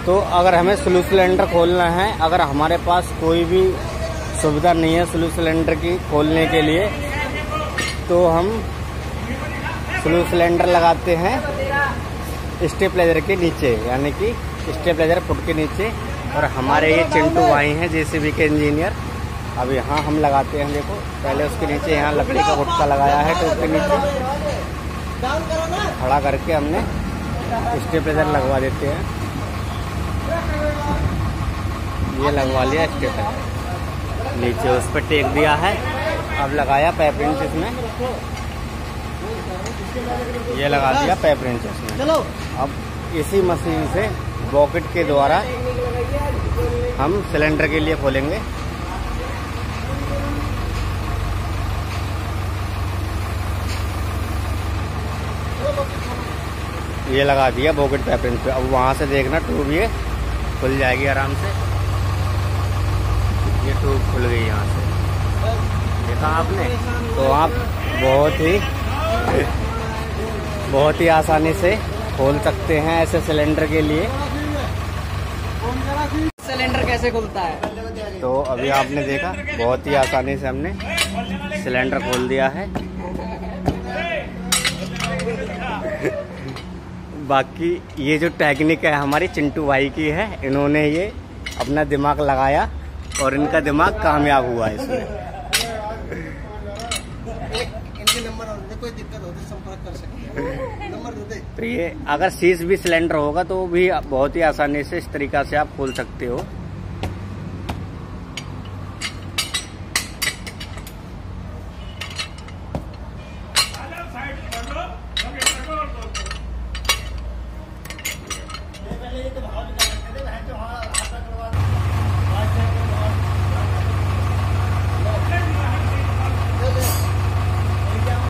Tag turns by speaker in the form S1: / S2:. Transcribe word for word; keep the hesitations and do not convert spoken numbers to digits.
S1: तो अगर हमें स्लू सिलेंडर खोलना है, अगर हमारे पास कोई भी सुविधा नहीं है स्लू सिलेंडर की खोलने के लिए, तो हम स्लू सिलेंडर लगाते हैं स्टेबलाइजर के नीचे, यानी कि स्टेबलाइजर फुट के नीचे। और हमारे ये चिंटू भाई हैं जेसीबी के इंजीनियर। अब यहाँ हम लगाते हैं, देखो पहले उसके नीचे यहाँ लकड़ी का गुटका लगाया है ट्यूब के नीचे, खड़ा करके हमने स्टेबलाइजर लगवा देते हैं। ये लगवा लिया स्टेबलाइजर, नीचे उस पर टेक दिया है। अब लगाया पाइप रिंच इसमें, ये लगा दिया पाइप रिंच इसमें। अब इसी मशीन से बॉकेट के द्वारा हम सिलेंडर के लिए खोलेंगे। ये लगा दिया बॉकेट पाइप रिंच पे। अब वहां से देखना ट्यूब ये खुल जाएगी आराम से। ये ट्यूब खुल गई यहाँ से, देखा आपने। तो आप बहुत ही बहुत ही आसानी से खोल सकते हैं ऐसे सिलेंडर के लिए।
S2: सिलेंडर कैसे खुलता है?
S1: तो अभी आपने देखा, बहुत ही आसानी से हमने सिलेंडर खोल दिया है। बाकी ये जो टेक्निक है हमारी चिंटू भाई की है, इन्होंने ये अपना दिमाग लगाया और इनका दिमाग कामयाब हुआ है इसमें।
S2: कोई दिक्कत होती संपर्क कर सकते हैं, नंबर दे दे।
S1: तो ये अगर शीश भी सिलेंडर होगा तो भी बहुत ही आसानी से इस तरीका से आप खोल सकते हो।